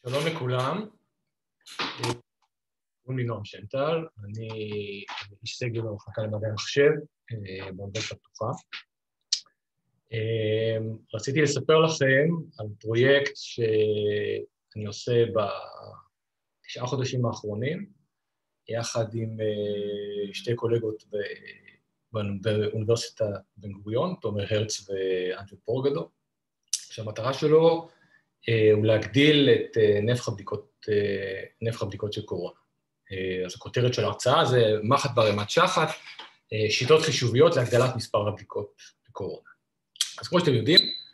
שלום לכולם, קוראים לי נועם שנטל, אני איש סגל במחלקה למדעי המחשב באוניברסיטה הפתוחה. רציתי לספר לכם על פרויקט שאני עושה ב9 חודשים האחרונים, יחד עם שתי קולגות באוניברסיטה בן גוריון, תומר הרץ ואנג'ל פורגדו, שהמטרה שלו הוא להגדיל את נפח הבדיקות של קורונה. אז הכותרת של ההרצאה זה מחט בערימת שחת, שיטות חישוביות להגדלת מספר הבדיקות בקורונה. אז כמו שאתם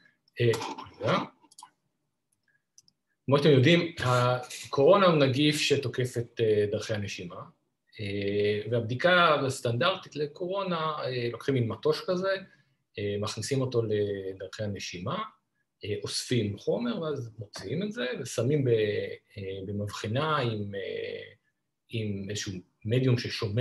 יודעים, הקורונה הוא נגיף שתוקף את דרכי הנשימה, והבדיקה הסטנדרטית לקורונה, לוקחים מין מטוש כזה, מכניסים אותו לדרכי הנשימה, אוספים חומר, ואז מוציאים את זה, ושמים במבחינה עם איזשהו מדיום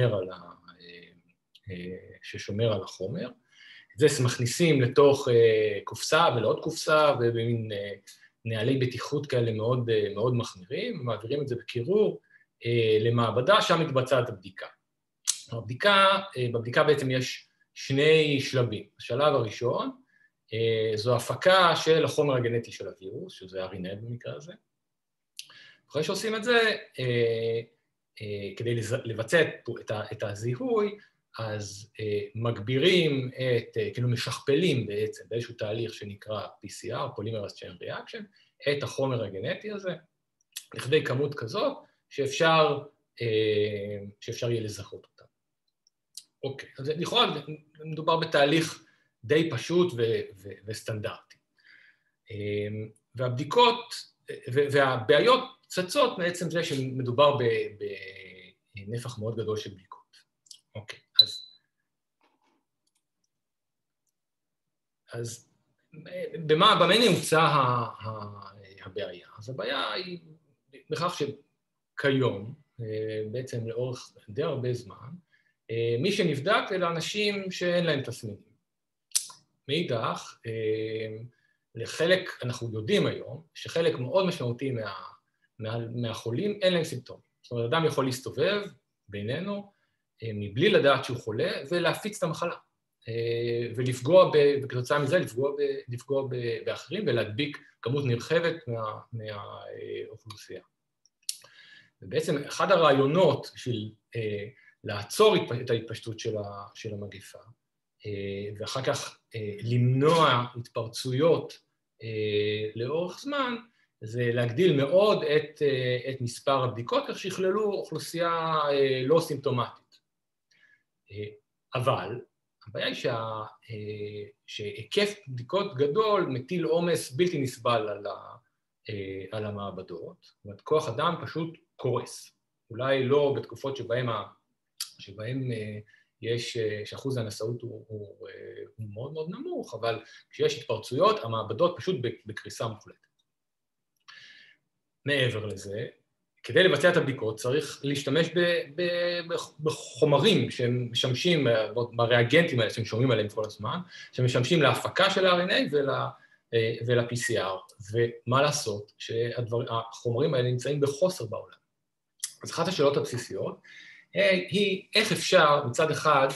ששומר על החומר. את זה מכניסים לתוך קופסה ולעוד קופסה, ובמין נהלי בטיחות כאלה מאוד, מאוד מחמירים, ומעבירים את זה בקירור למעבדה, שם מתבצעת הבדיקה. בבדיקה בעצם יש שני שלבים. השלב הראשון, זו הפקה של החומר הגנטי של הווירוס, שזה RNA במקרה הזה. אחרי שעושים את זה, כדי לבצע את הזיהוי, אז מגבירים כאילו משכפלים בעצם באיזשהו תהליך שנקרא PCR, Polymerase Chain Reaction, את החומר הגנטי הזה, לכדי כמות כזאת שאפשר יהיה לזהות אותה. אוקיי, אז לכאורה מדובר בתהליך די פשוט וסטנדרטי. והבעיות צצות מעצם זה שמדובר בנפח מאוד גדול של בדיקות. אוקיי, אז במה נמצא הבעיה? אז הבעיה היא בכך שכיום, בעצם לאורך די הרבה זמן, מי שנבדק אלה אנשים שאין להם תסמינים. מאידך, לחלק, אנחנו יודעים היום, שחלק מאוד משמעותי מהחולים אין להם סימפטומים. זאת אומרת, אדם יכול להסתובב בינינו, מבלי לדעת שהוא חולה, ולהפיץ את המחלה. ולפגוע, וכתוצאה מזה, לפגוע באחרים, ולהדביק כמות נרחבת מהאוכלוסייה. ובעצם, אחד הרעיונות של לעצור את ההתפשטות של המגפה, ואחר כך למנוע התפרצויות לאורך זמן, זה להגדיל מאוד את מספר הבדיקות, כך שיכללו אוכלוסייה לא סימפטומטית. אבל הבעיה היא שהיקף בדיקות גדול מטיל עומס בלתי נסבל על המעבדות, זאת אומרת, כוח אדם פשוט קורס. אולי לא בתקופות שבהם שאחוז הנשאות הוא מאוד מאוד נמוך, אבל כשיש התפרצויות, המעבדות פשוט בקריסה מוחלטת. מעבר לזה, כדי לבצע את הבדיקות צריך להשתמש בחומרים שהם משמשים, בריאגנטים האלה שהם שומעים עליהם כל הזמן, שמשמשים להפקה של ה-RNA ול-PCR, ומה לעשות שהחומרים האלה נמצאים בחוסר בעולם. אז אחת השאלות הבסיסיות, היא איך אפשר מצד אחד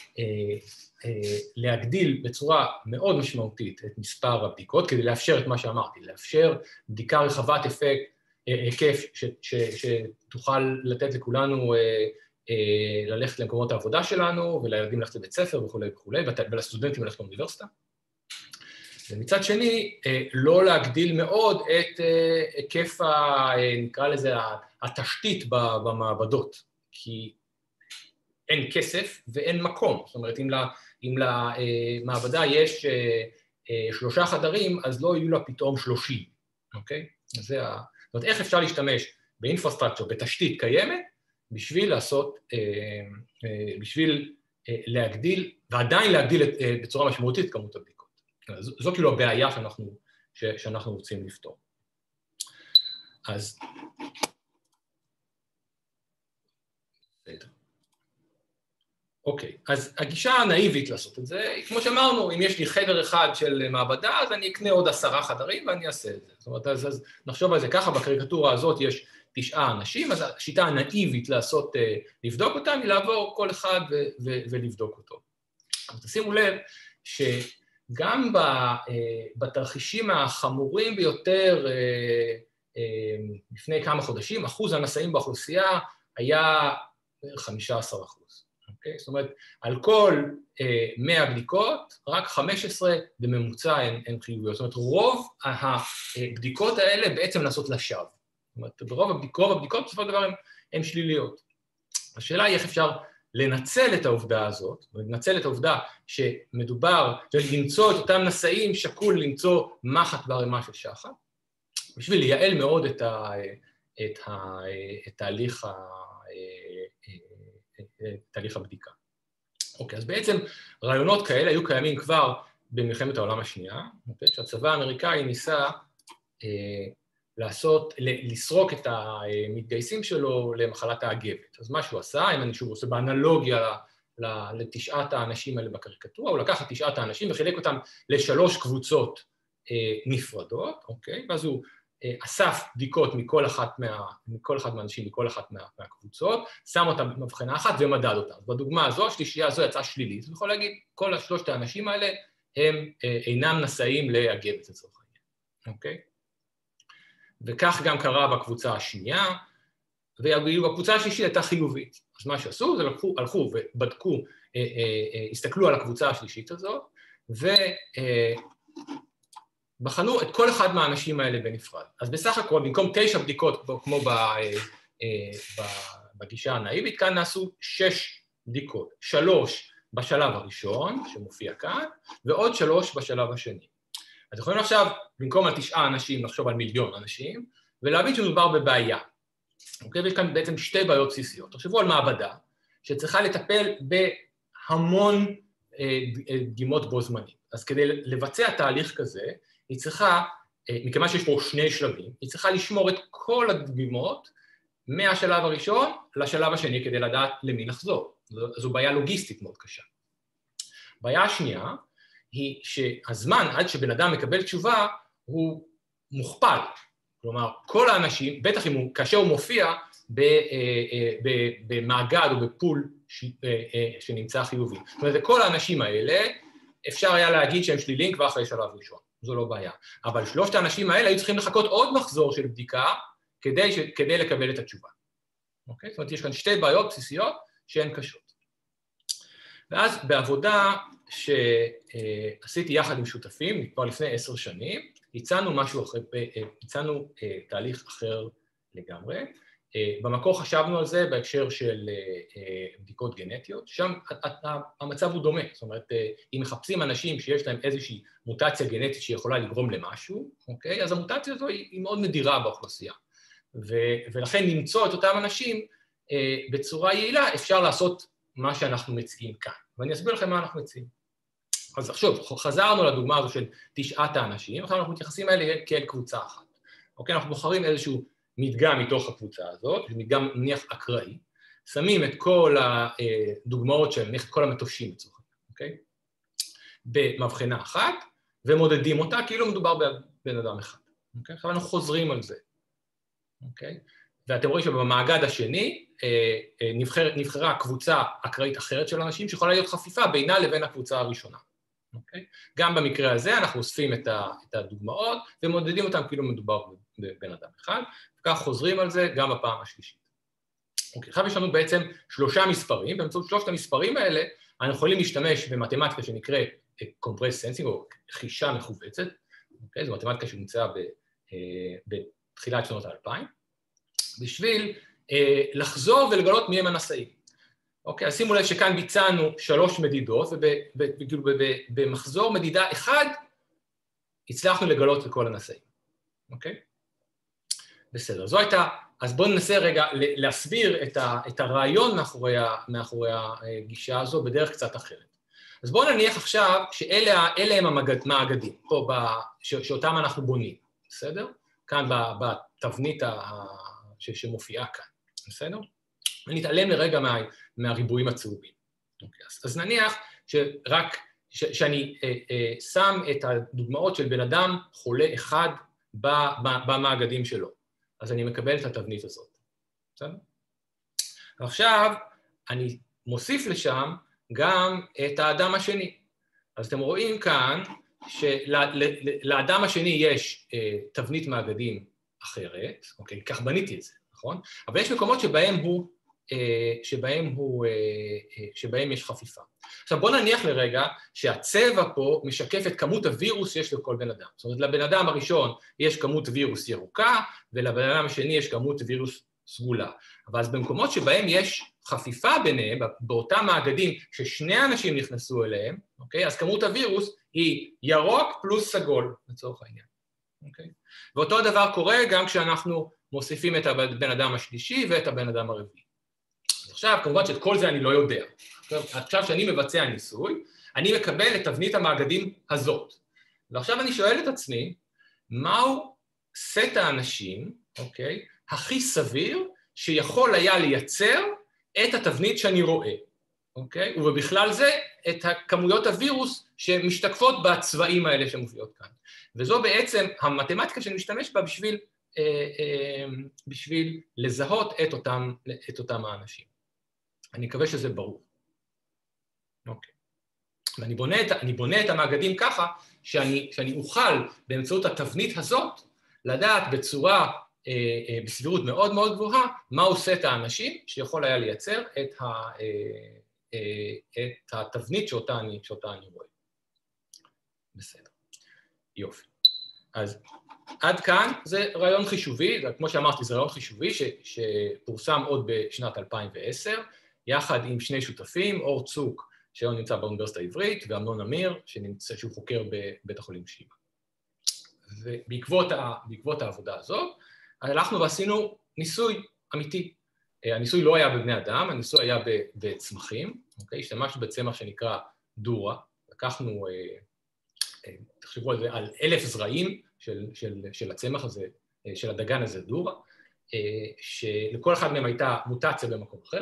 להגדיל בצורה מאוד משמעותית את מספר הבדיקות, כדי לאפשר את מה שאמרתי, לאפשר בדיקה רחבת היקף שתוכל לתת לכולנו ללכת למקומות העבודה שלנו, ולילדים ללכת לבית ספר וכו', ולסטודנטים ללכת לאוניברסיטה. ומצד שני, לא להגדיל מאוד את היקף, נקרא לזה, התשתית במעבדות. כי אין כסף ואין מקום. זאת אומרת, אם למעבדה יש 3 חדרים, אז לא יהיו לה פתאום 30, אוקיי? זאת אומרת, איך אפשר להשתמש באינפרסטרקצ'ר, בתשתית קיימת, בשביל להגדיל, ועדיין להגדיל בצורה משמעותית את כמות הבדיקות. זו כאילו הבעיה שאנחנו רוצים לפתור. אז אוקיי, אז הגישה הנאיבית לעשות את זה, כמו שאמרנו, אם יש לי חדר אחד של מעבדה, אז אני אקנה עוד 10 חדרים ואני אעשה את זה. זאת אומרת, אז נחשוב על זה ככה, בקריקטורה הזאת יש 9 אנשים, אז השיטה הנאיבית לבדוק אותם, היא לעבור כל אחד ולבדוק אותו. אבל תשימו לב שגם בתרחישים החמורים ביותר, לפני כמה חודשים, אחוז הנשאים באוכלוסייה היה 15%. Okay? זאת אומרת, על כל 100 בדיקות, רק 15 בממוצע הן חיוביות. זאת אומרת, רוב הבדיקות האלה בעצם נעשות לשווא. זאת אומרת, רוב הבדיקות בסופו של דבר הן שליליות. השאלה היא איך אפשר לנצל את העובדה הזאת, לנצל את העובדה שמדובר, למצוא את אותם נשאים, שקול למצוא מחט בערימה של שחת, בשביל לייעל מאוד את תהליך הבדיקה. אוקיי, אז בעצם רעיונות כאלה היו קיימים כבר במלחמת העולם השנייה, שהצבא האמריקאי ניסה לסרוק את המתגייסים שלו למחלת האגבת. אז מה שהוא עשה, אם אני שוב עושה באנלוגיה לתשעת האנשים האלה בקריקטורה, הוא לקח את 9 האנשים וחילק אותם ל3 קבוצות נפרדות, אוקיי? ואז הוא אסף בדיקות מכל אחד מהאנשים, מכל אחת מהקבוצות, שם אותם במבחנה אחת ומדד אותם. בדוגמה הזו, השלישייה הזו יצאה שלילית. הוא יכול להגיד, כל 3 האנשים האלה הם אינם נשאים לאגבת לצורך העניין, אוקיי? וכך גם קרה בקבוצה השנייה, ובקבוצה השלישית הייתה חיובית. אז מה שעשו, זה הלכו ובדקו, הסתכלו על הקבוצה השלישית הזאת, בחנו את כל אחד מהאנשים האלה בנפרד. אז בסך הכל, במקום 9 בדיקות, כמו בגישה הנאיבית, כאן נעשו 6 בדיקות. 3 בשלב הראשון, שמופיע כאן, ועוד 3 בשלב השני. אז יכולים עכשיו, במקום על 9 אנשים, לחשוב על 1,000,000 אנשים, ולהבין שמדובר בבעיה. אוקיי? ויש כאן בעצם 2 בעיות בסיסיות. תחשבו על מעבדה, שצריכה לטפל בהמון דגימות בו זמנית. אז כדי לבצע תהליך כזה, היא צריכה, מכיוון שיש פה 2 שלבים, היא צריכה לשמור את כל הדגימות מהשלב הראשון לשלב השני כדי לדעת למי לחזור. זו בעיה לוגיסטית מאוד קשה. בעיה השנייה היא שהזמן עד שבן אדם מקבל תשובה הוא מוכפל. כלומר, כל האנשים, בטח כאשר הוא מופיע במאגד או בפול שנמצא חיובי. זאת אומרת, כל האנשים האלה, אפשר היה להגיד שהם שליליים כבר אחרי שלב ראשון. זו לא בעיה. אבל 3 האנשים האלה היו צריכים לחכות עוד מחזור של בדיקה כדי לקבל את התשובה. אוקיי? זאת אומרת, יש כאן 2 בעיות בסיסיות שהן קשות. ואז בעבודה שעשיתי יחד עם שותפים, כבר לפני 10 שנים, הצענו תהליך אחר לגמרי. במקור חשבנו על זה בהקשר של בדיקות גנטיות, שם המצב הוא דומה. זאת אומרת, אם מחפשים אנשים שיש להם איזושהי מוטציה גנטית שיכולה לגרום למשהו, אוקיי? אז המוטציה הזו היא מאוד נדירה באוכלוסייה. ולכן למצוא את אותם אנשים בצורה יעילה, אפשר לעשות מה שאנחנו מציעים כאן. ואני אסביר לכם מה אנחנו מציעים. אז עכשיו, חזרנו לדוגמה הזו של 9 האנשים, עכשיו אנחנו מתייחסים אליהם כאל קבוצה אחת. אוקיי? אנחנו בוחרים איזשהו מדגם מתוך הקבוצה הזאת, מדגם נניח אקראי, שמים את כל הדוגמאות של נניח את כל המטושים לצורך העניין, אוקיי? במבחנה אחת, ומודדים אותה כאילו מדובר בבן אדם אחד. אוקיי? עכשיו אנחנו חוזרים על זה. אוקיי? ואתם רואים שבמאגד השני נבחרה קבוצה אקראית אחרת של אנשים שיכולה להיות חפיפה בינה לבין הקבוצה הראשונה. אוקיי? גם במקרה הזה אנחנו אוספים את הדוגמאות ומודדים אותם כאילו מדובר בבן אדם אחד, וכך חוזרים על זה גם בפעם השלישית. אוקיי, עכשיו יש לנו בעצם 3 מספרים, באמצעות 3 המספרים האלה אנחנו יכולים להשתמש במתמטיקה שנקראת compressed sensing או חישה מכווצת, אוקיי? זו מתמטיקה שנמצאה בתחילת שנות ה-2000, בשביל לחזור ולגלות מי הם הנשאים. אוקיי, אז שימו לב שכאן ביצענו 3 מדידות, ובמחזור מדידה אחד הצלחנו לגלות את כל הנשאים. אוקיי? בסדר, זו הייתה, אז בואו ננסה רגע להסביר את הרעיון מאחורי הגישה הזו בדרך קצת אחרת. אז בואו נניח עכשיו שאלה הם המאגדים, פה שאותם אנחנו בונים, בסדר? כאן בתבנית שמופיעה כאן, בסדר? ונתעלם לרגע מהריבועים הצהובים. אז נניח שאני שם את הדוגמאות של בן אדם חולה אחד במאגדים שלו, אז אני מקבל את התבנית הזאת. בסדר? ועכשיו אני מוסיף לשם גם את האדם השני. אז אתם רואים כאן שלאדם השני יש תבנית מאגדים אחרת, אוקיי, כך בניתי את זה, נכון? אבל יש מקומות שבהם יש חפיפה. עכשיו בואו נניח לרגע שהצבע פה משקף את כמות הווירוס שיש לכל בן אדם. זאת אומרת, לבן אדם הראשון יש כמות וירוס ירוקה, ולבן אדם השני יש כמות וירוס סגולה. אבל אז במקומות שבהם יש חפיפה ביניהם, באותם מאגדים ששני אנשים נכנסו אליהם, אוקיי? אז כמות הווירוס היא ירוק פלוס סגול, לצורך העניין. אוקיי? ואותו דבר קורה גם כשאנחנו מוסיפים את הבן אדם השלישי ואת הבן אדם הרביעי. עכשיו, כמובן שאת כל זה אני לא יודע. עכשיו שאני מבצע ניסוי, אני מקבל את תבנית המאגדים הזאת. ועכשיו אני שואל את עצמי, מהו סט האנשים, אוקיי, הכי סביר שיכול היה לייצר את התבנית שאני רואה, אוקיי? ובכלל זה את כמויות הווירוס שמשתקפות בצבעים האלה שמופיעות כאן. וזו בעצם המתמטיקה שאני משתמש בה בשביל לזהות את אותם האנשים. אני מקווה שזה ברור. אוקיי. ואני בונה את המאגדים ככה שאני אוכל באמצעות התבנית הזאת לדעת בצורה, בסבירות מאוד מאוד גבוהה, מהו סט האנשים שיכול היה לייצר את התבנית שאותה אני רואה. בסדר. יופי. אז עד כאן זה רעיון חישובי, כמו שאמרתי, זה רעיון חישובי שפורסם עוד בשנת 2010, יחד עם שני שותפים, אור צוק, שהיום נמצא באוניברסיטה העברית, ואמנון אמיר, שהוא חוקר בבית החולים שיבא. ובעקבות העבודה הזאת, הלכנו ועשינו ניסוי אמיתי. הניסוי לא היה בבני אדם, הניסוי היה בצמחים, אוקיי? השתמשנו בצמח שנקרא דורה, לקחנו, תחשבו על זה, על 1,000 זרעים של הצמח הזה, של הדגן הזה דורה, שלכל אחד מהם הייתה מוטציה במקום אחר,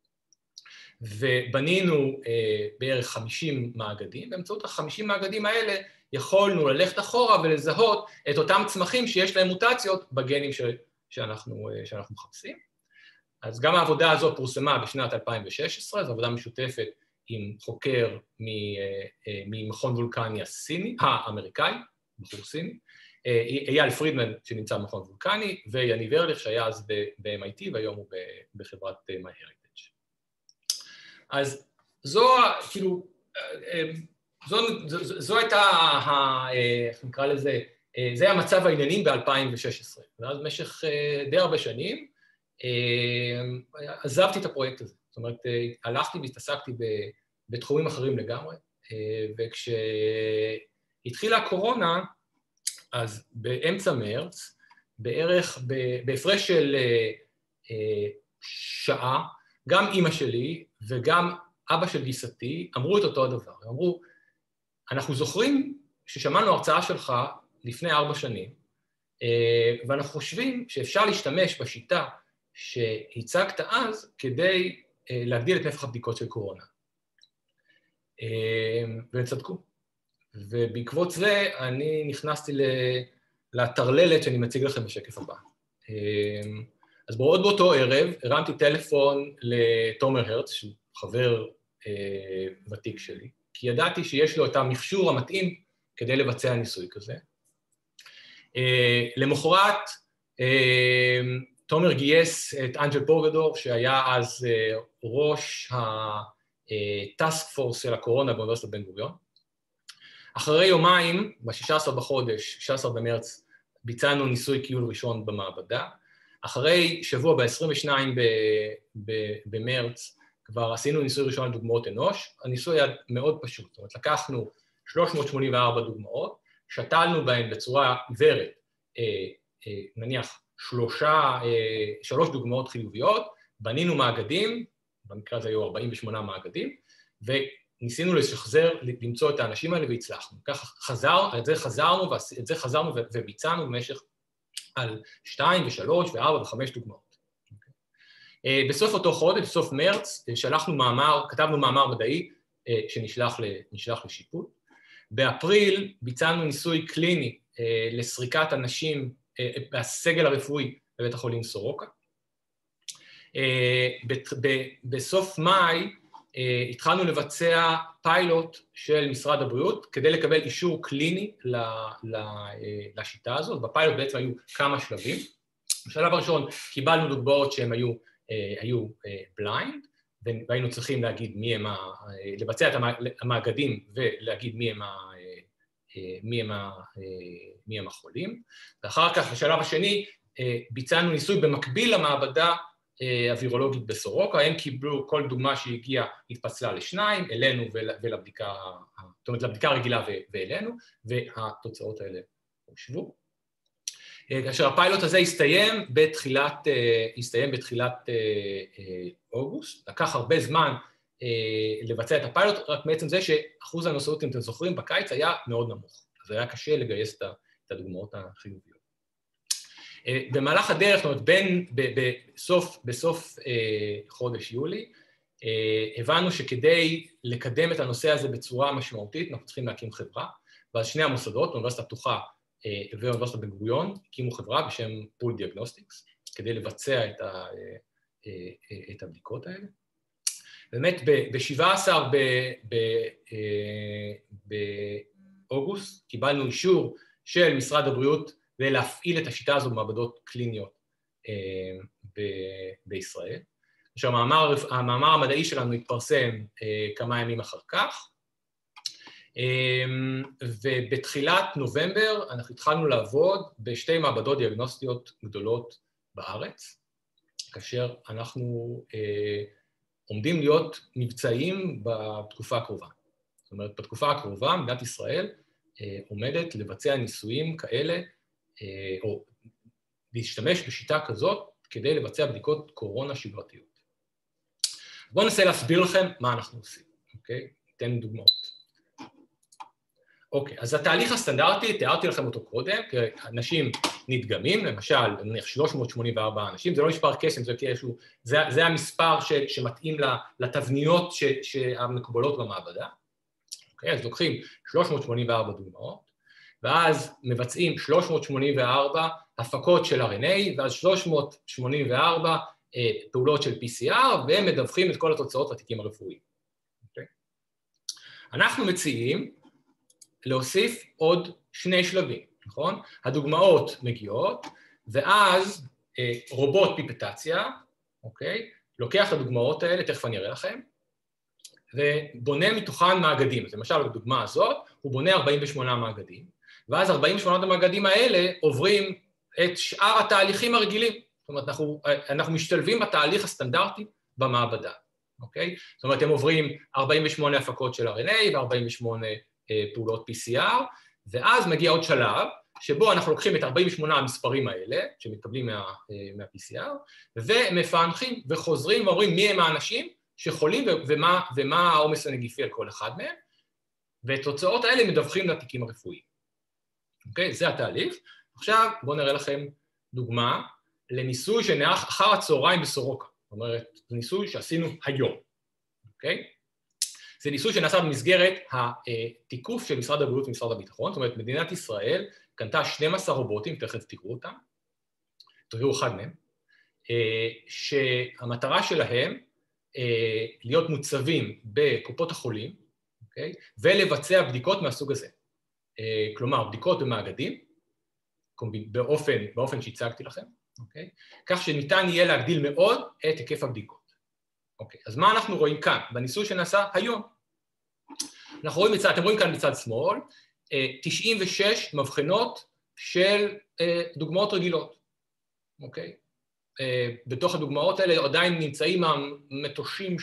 ובנינו בערך 50 מאגדים, באמצעות ה-50 מאגדים האלה יכולנו ללכת אחורה ולזהות את אותם צמחים שיש להם מוטציות בגנים שאנחנו מחפשים. אז גם העבודה הזאת פורסמה בשנת 2016, זו עבודה משותפת עם חוקר ממכון וולקני האמריקאי, בחור סיני, אייל פרידמן שנמצא במכון וולקני, ויניב ארליך שהיה אז ב-MIT והיום הוא בחברת MyHeritage. אז זו הייתה, איך נקרא לזה, זה היה מצב העניינים ב-2016. ואז במשך די הרבה שנים עזבתי את הפרויקט הזה. זאת אומרת, הלכתי והתעסקתי בתחומים אחרים לגמרי, וכשהתחילה הקורונה, אז באמצע מרץ, בערך בהפרש של שעה, גם אמא שלי וגם אבא של גיסתי אמרו את אותו הדבר. אמרו, אנחנו זוכרים ששמענו הרצאה שלך לפני 4 שנים, ואנחנו חושבים שאפשר להשתמש בשיטה שהצגת אז כדי להגדיל את נפח הבדיקות של קורונה. והם צדקו. ובעקבות זה אני נכנסתי לטרללת שאני מציג לכם בשקף הבא. אז עוד באותו ערב הרמתי טלפון לתומר הרץ, שהוא חבר ותיק שלי, כי ידעתי שיש לו את המכשור המתאים כדי לבצע ניסוי כזה. למחרת, תומר גייס את אנג'ל פורגדור, שהיה אז ראש הטאסק פורס של הקורונה באוניברסיטת בן גוריון. אחרי יומיים, ב-16 בחודש, 16 במרץ, ביצענו ניסוי קיול ראשון במעבדה. אחרי שבוע, ב-22 במרץ, כבר עשינו ניסוי ראשון על דוגמאות אנוש. הניסוי היה מאוד פשוט. זאת אומרת, לקחנו 384 דוגמאות, שתלנו בהן בצורה עיוורת, נניח 3 דוגמאות חיוביות, בנינו מאגדים, במקרה הזה היו 48 מאגדים, וניסינו לשחזר, למצוא את האנשים האלה והצלחנו. ככה את זה חזרנו וביצענו במשך על 2 ו3 ו4 ו5 דוגמאות. בסוף אותו חודש, בסוף מרץ, כתבנו מאמר מדעי שנשלח לשיפוט. באפריל ביצענו ניסוי קליני לסריקת אנשים בסגל הרפואי בבית החולים סורוקה. בסוף מאי התחלנו לבצע פיילוט של משרד הבריאות כדי לקבל אישור קליני לשיטה הזאת. בפיילוט בעצם היו כמה שלבים. בשלב הראשון קיבלנו דוגמאות שהן היו בליינד, והיינו צריכים להגיד לבצע את המאגדים ולהגיד מי הם החולים. ואחר כך, בשלב השני, ביצענו ניסוי במקביל למעבדה הווירולוגית בסורוקה, הם קיבלו כל דוגמה שהגיעה, התפצלה לשניים, אלינו ולבדיקה, זאת אומרת, לבדיקה הרגילה ואלינו, והתוצאות האלה הושבו. כאשר הפיילוט הזה הסתיים בתחילת אוגוסט, לקח הרבה זמן לבצע את הפיילוט, רק בעצם זה שאחוז הנושאות, אם אתם זוכרים, בקיץ היה מאוד נמוך, אז היה קשה לגייס את הדוגמאות החיוביות. במהלך הדרך, זאת אומרת, בסוף חודש יולי, הבנו שכדי לקדם את הנושא הזה בצורה משמעותית, אנחנו צריכים להקים חברה, ואז שני המוסדות, האוניברסיטה הפתוחה ואוניברסיטת בן גוריון, הקימו חברה בשם פול דיאגנוסטיקס, כדי לבצע את הבדיקות האלה. באמת, ב-17 באוגוסט קיבלנו אישור של משרד הבריאות ולהפעיל את השיטה הזו במעבדות קליניות בישראל. עכשיו, המאמר המדעי שלנו התפרסם כמה ימים אחר כך, ובתחילת נובמבר אנחנו התחלנו לעבוד בשתי מעבדות דיאגנוסטיות גדולות בארץ, כאשר אנחנו עומדים להיות מבצעיים בתקופה הקרובה. זאת אומרת, בתקופה הקרובה מדינת ישראל עומדת לבצע ניסויים כאלה, או להשתמש בשיטה כזאת כדי לבצע בדיקות קורונה שגרתיות. בואו ננסה להסביר לכם מה אנחנו עושים, אוקיי? ניתן דוגמאות. אוקיי, אז התהליך הסטנדרטי, תיארתי לכם אותו קודם, כי אנשים נדגמים, למשל, נניח 384 אנשים, זה לא מספר קסם, זה המספר שמתאים לתבניות המקובלות במעבדה. אוקיי, אז לוקחים 384 דוגמאות, ואז מבצעים 384 הפקות של RNA, ואז 384 פעולות של PCR, והם מדווחים את כל התוצאות לתיקים הרפואיים. אוקיי? אנחנו מציעים להוסיף עוד שני שלבים, נכון? הדוגמאות מגיעות, ואז רובוט פיפטציה, אוקיי? לוקח את הדוגמאות האלה, תכף אני אראה לכם, ובונה מתוכן מאגדים. אז למשל, בדוגמה הזאת, הוא בונה 48 מאגדים, ואז 48 המאגדים האלה עוברים את שאר התהליכים הרגילים. זאת אומרת, אנחנו משתלבים בתהליך הסטנדרטי במעבדה, אוקיי? זאת אומרת, הם עוברים 48 הפקות של RNA ו-48 פעולות PCR, ואז מגיע עוד שלב, שבו אנחנו לוקחים את 48 המספרים האלה, שמתקבלים מה-PCR, ומפענחים וחוזרים ואומרים מי הם האנשים שחולים ומה העומס הנגיפי על כל אחד מהם, ואת התוצאות האלה מדווחים לתיקים הרפואיים. אוקיי? זה התהליך. עכשיו בואו נראה לכם דוגמה לניסוי שנערך אחר הצהריים בסורוקה. זאת אומרת, זה ניסוי שעשינו היום. אוקיי? זה ניסוי שנעשה במסגרת התיקוף של משרד הבריאות ומשרד הביטחון. זאת אומרת, מדינת ישראל קנתה 12 רובוטים, תכף תראו אותם, תראו אחד מהם, שהמטרה שלהם להיות מוצבים בקופות החולים, אוקיי? ולבצע בדיקות מהסוג הזה. כלומר, בדיקות במאגדים, באופן שהצגתי לכם, אוקיי? כך שניתן יהיה להגדיל מאוד את היקף הבדיקות. אוקיי, אז מה אנחנו רואים כאן, בניסוי שנעשה היום? אנחנו רואים אתם רואים כאן בצד שמאל, 96 מבחנות של דוגמאות רגילות, אוקיי? בתוך הדוגמאות האלה עדיין נמצאים המטושים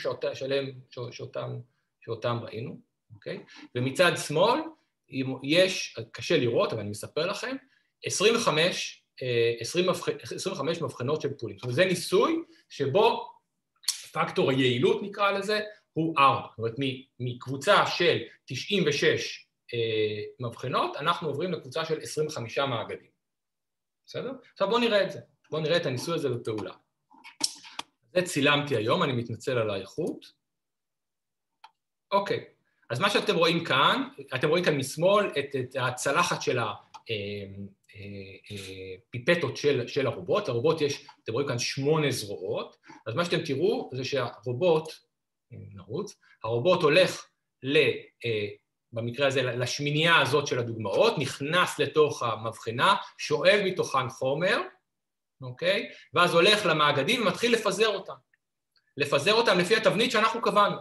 שאותם ראינו, אוקיי? ומצד שמאל יש, קשה לראות, אבל אני מספר לכם, 25 מבחנות של פולים. זאת אומרת, זה ניסוי שבו פקטור היעילות נקרא לזה, הוא 4. זאת אומרת, מקבוצה של 96 מבחנות, אנחנו עוברים לקבוצה של 25 מאגדים. בסדר? עכשיו בואו נראה את זה. בואו נראה את הניסוי הזה בפעולה. זה צילמתי היום, אני מתנצל על האיכות. אוקיי, אז מה שאתם רואים כאן, אתם רואים כאן משמאל את הצלחת של הפיפטות של הרובוט. לרובוט יש, אתם רואים כאן 8 זרועות, אז מה שאתם תראו זה שהרובוט, נרוץ, הרובוט הולך במקרה הזה לשמינייה הזאת של הדוגמאות, נכנס לתוך המבחנה, שואב מתוכן חומר, אוקיי? ואז הולך למאגדים ומתחיל לפזר אותם. לפזר אותם לפי התבנית שאנחנו קבענו.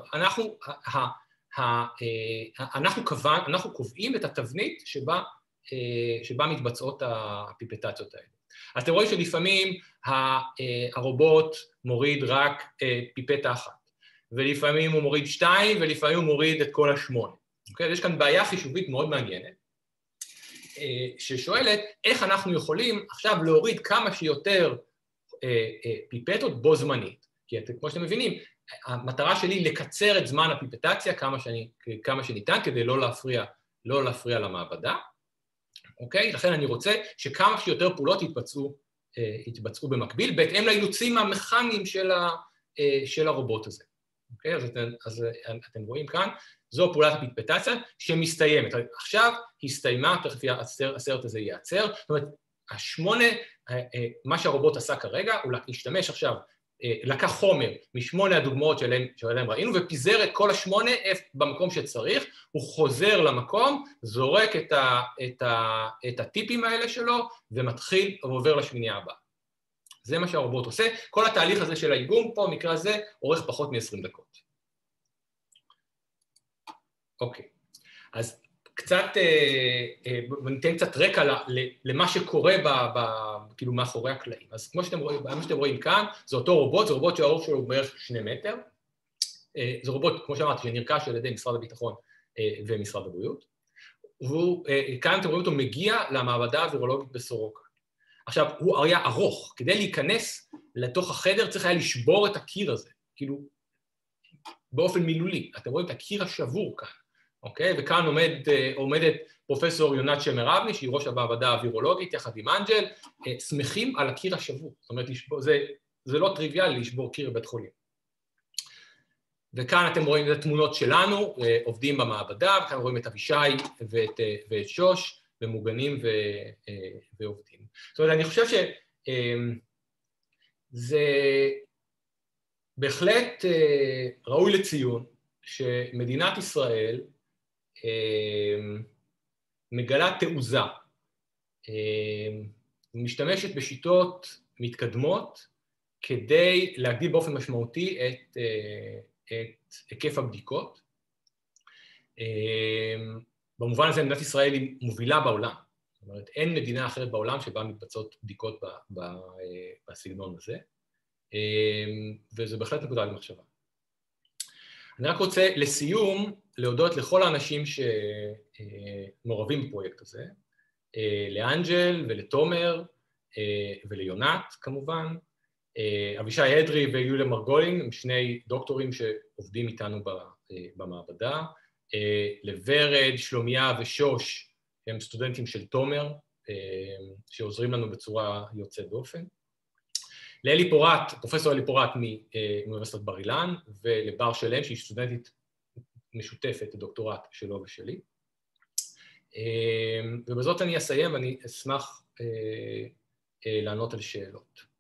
אנחנו קובעים את התבנית שבה מתבצעות הפיפטציות האלה. אז אתם רואים שלפעמים הרובוט מוריד רק פיפטה אחת, ולפעמים הוא מוריד 2, ולפעמים הוא מוריד את כל 8. אוקיי? יש כאן בעיה חישובית מאוד מעניינת, ששואלת איך אנחנו יכולים עכשיו להוריד כמה שיותר פיפטות בו זמנית. כי כמו שאתם מבינים, המטרה שלי לקצר את זמן הפיפטציה כמה שניתן, כדי לא להפריע למעבדה. אוקיי? לכן אני רוצה שכמה שיותר פעולות יתבצעו במקביל, בהתאם לאילוצים המכניים של הרובוט הזה. אוקיי? אז אתם רואים כאן, זו פעולת הפיפטציה שמסתיימת. עכשיו הסתיימה, תכף הסרט הזה ייעצר. זאת אומרת, מה שהרובוט עשה כרגע, הוא השתמש עכשיו, לקח חומר מ8 הדוגמאות שעליהם ראינו, ופיזר את כל 8 במקום שצריך, הוא חוזר למקום, זורק את הטיפים האלה שלו, ומתחיל ועובר לשמינייה הבאה. זה מה שהרובוט עושה. כל התהליך הזה של האיגום פה, במקרה הזה, אורך פחות מ-20 דקות. אוקיי, אז ניתן קצת רקע למה שקורה כאילו מאחורי הקלעים. אז כמו שאתם רואים כאן, זה אותו רובוט, זה רובוט שהאורך שלו הוא בערך 2 מטר. זה רובוט, כמו שאמרתי, שנרכש על ידי משרד הביטחון ומשרד הבריאות. וכאן אתם רואים אותו מגיע למעבדה הווירולוגית בסורוקה. עכשיו, הוא היה ארוך. כדי להיכנס לתוך החדר צריך היה לשבור את הקיר הזה, כאילו באופן מילולי. אתם רואים את הקיר השבור כאן. אוקיי? וכאן עומדת פרופסור יונת שמר אבני, שהיא ראש המעבדה הווירולוגית, יחד עם אנג'ל, שמחים על הקיר השבור. זאת אומרת, זה לא טריוויאלי לשבור קיר בבית חולים. וכאן אתם רואים את התמונות שלנו, עובדים במעבדה, וכאן רואים את אבישי ואת שוש, ומוגנים ועובדים. זאת אומרת, אני חושב שזה בהחלט ראוי לציון, שמדינת ישראל מגלה תעוזה, משתמשת בשיטות מתקדמות כדי להגדיל באופן משמעותי את היקף הבדיקות. במובן הזה מדינת ישראל היא מובילה בעולם, זאת אומרת אין מדינה אחרת בעולם שבה מתבצעות בדיקות בסגנון הזה, וזה בהחלט נקודה למחשבה. אני רק רוצה לסיום להודות לכל האנשים שמעורבים בפרויקט הזה, לאנג'ל ולתומר וליונת כמובן, אבישי אדרי ויוליה מרגולין, הם 2 דוקטורים שעובדים איתנו במעבדה, לוורד, שלומיה ושוש, הם סטודנטים של תומר, שעוזרים לנו בצורה יוצאת דופן. לאלי פורט, פרופסור אלי פורט מאוניברסיטת בר אילן, ולבר שלם, שהיא סטודנטית משותפת, דוקטורט שלו ושלי. ובזאת אני אסיים, ואני אשמח לענות על שאלות.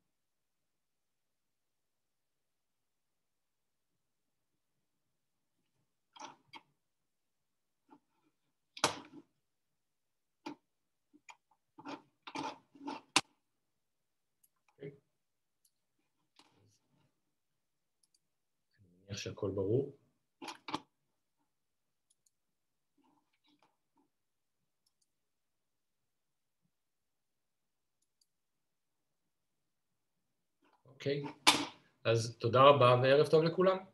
אני מניח שהכל ברור. אוקיי, אז תודה רבה וערב טוב לכולם.